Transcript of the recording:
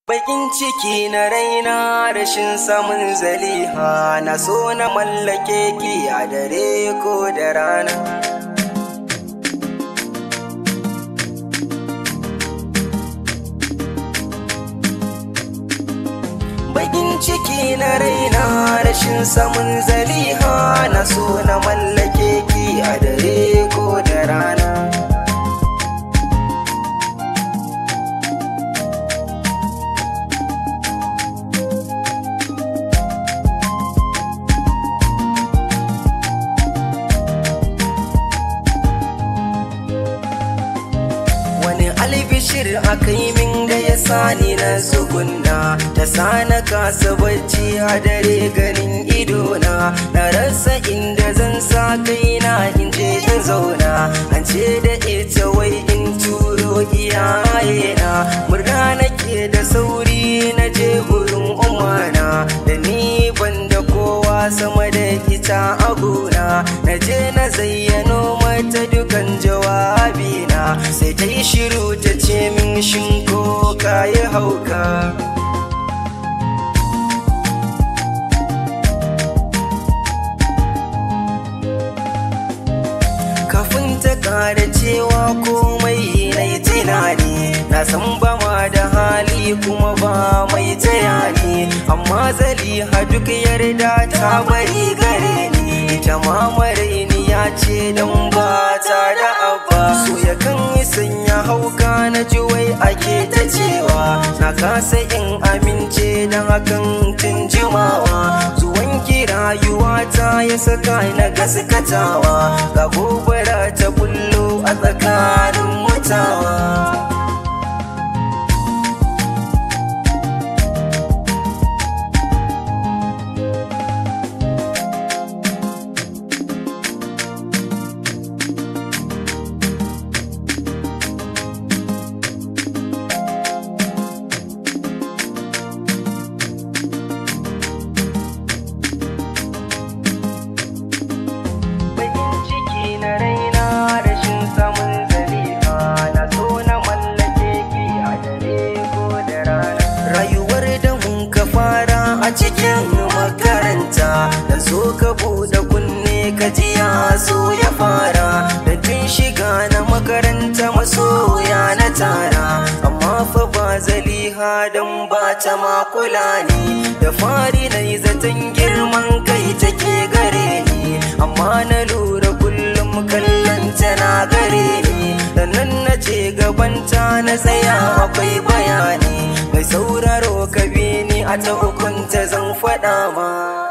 Bakin ciki na raina rashin samun zaliha na so na mallake ki a dare ko da rana. Bakin ciki na raina rashin samun zaliha na so na mallake ki a dare ko da rana. Albishir aka yi min da ya sani na tsugunna ta sana kasa bacci a dare ganin idona na rasa inda zan sa kaina in je in zauna an ce da ita wai in turo iyayena murna nake da sauri na je gurin umana da ni banda kowa sama da ita a gona na je na zayyano mata dukan jawabina sai ta yi shiru ta ce min shin ko kayi hauka. Kafin ta ƙara cewa komai na yi tunani na san ba ma da hali kuma ba mai taya ni amma zaliha duk yarda ta bari gare ni ita ma maraini ya ce dan ba ta da abba so ya kan yi sanya hauka na ji wai ake ta cewa na kasa in amince dan hakan tun jimawa zuwan rayuwa ta ya saka na gaskatawa ga gobara ta bullo a tsakanin mutawa. A cikin makaranta da so ka buɗe kunne ka ji ya so ya fara da tun shiga na makaranta masoya na tara amma fa ba zaliha don ba ta makula ni da fari na yi zaton girman kai take gare ni amma na lura kullum kallon tana gare ni da nan na ce gabanta na tsaya akwai bayani mai sauraro ka bi ni a ta hukunta zan faɗa ma.